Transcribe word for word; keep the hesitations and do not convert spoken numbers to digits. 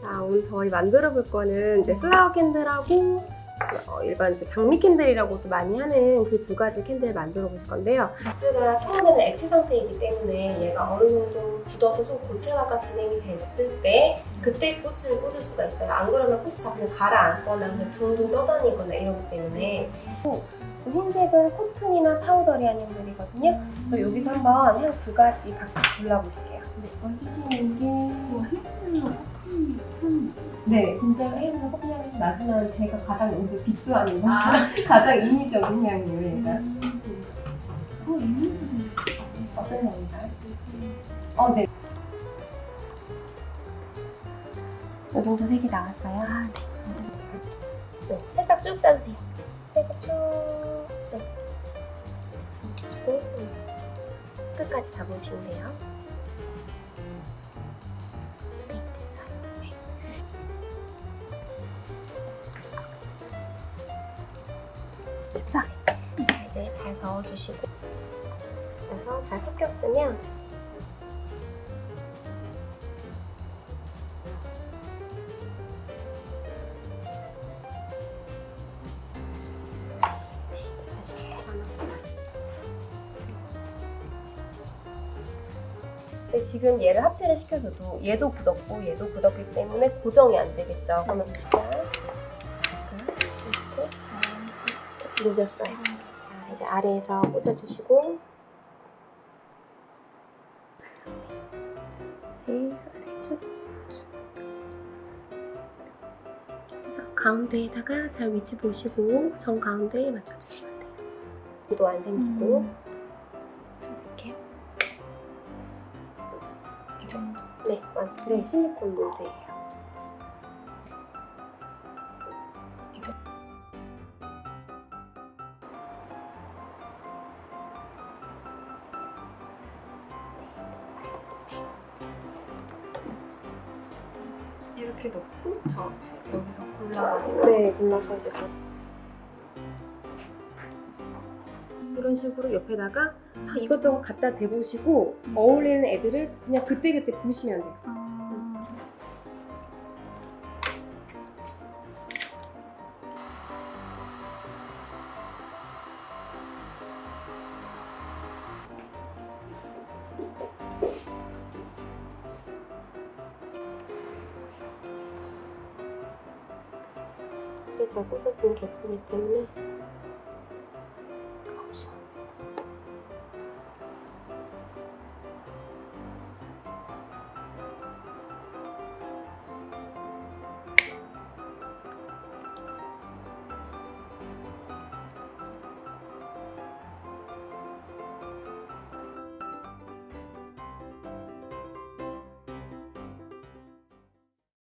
자, 오늘 저희 만들어 볼 거는 이제 플라워 캔들하고 어, 일반 이제 장미 캔들이라고도 많이 하는 그 두 가지 캔들을 만들어 보실 건데요. 가스가 처음에는 액체 상태이기 때문에 얘가 어느 정도 굳어서 좀 고체화가 진행이 됐을 때 그때 꽃을 꽂을 수가 있어요. 안 그러면 꽃이 다 그냥 가라앉거나 그냥 둥둥 떠다니거나 이러기 때문에. 흰색은 코튼이나 파우더리한 캔들이거든요. 그래서 여기서 한번 향 두 가지 각각 골라보실게요. 네, 원하시는 게 뭐 헤이즐넛 커피 향. 네, 진짜 헤이즐넛 커피 향이 나지만 제가 가장 요새 빅수합니다. 아. 가장 인위적인 향이에요, 얘가. 음. 어, 있는 어떤 향인가요? 어, 네. 이 정도 색이 나왔어요. 아, 네. 네, 살짝 쭉 짜주세요. 살짝 쭉. 네. 그리고 끝까지 잡으시면 돼요. 네, 됐어요. 네. 자, 이제 잘 저어주시고 그래서 잘 섞였으면 근데 지금 얘를 합체를 시켜줘도 얘도 굳었고 얘도 굳었기 때문에 고정이 안 되겠죠. 그러면 일단 이렇게 녹였어요. 자, 이제 아래에서 꽂아주시고 네, 아래 쭉 가운데에다가 잘 위치 보시고 정 가운데에 맞춰주시면 돼요. 구도 안 생기고 음. 이렇게 이 정도. 네, 맞, 네, 실리콘 몰드예요. 이 정도. 이렇게 넣고 저 여기서 골라가지고. 네, 골라서 이제 이런 식으로 옆에다가 막 이것저것 갖다 대보시고 어울리는 애들을 그냥 그때그때 보시면 돼요. 아... 이게 잘 꽂아주는 제품이기 때문에